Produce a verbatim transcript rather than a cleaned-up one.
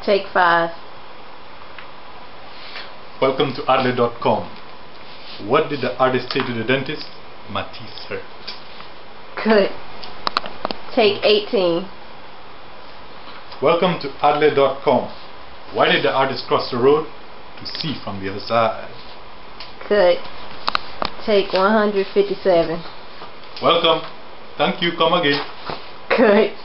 Take five. Welcome to Adlain dot com. What did the artist say to the dentist? My teeth hurt. Good. Take eighteen. Welcome to Adlain dot com. Why did the artist cross the road? To see from the other side. Good. Take one hundred fifty-seven. Welcome. Thank you. Come again. Good.